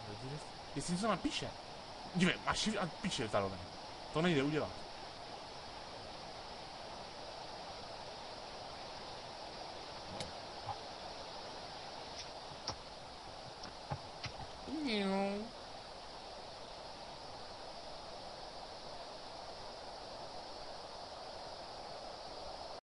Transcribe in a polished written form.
Jestli něco napíše. Dívej, máš shift a píše zároveň. To nejde udělat.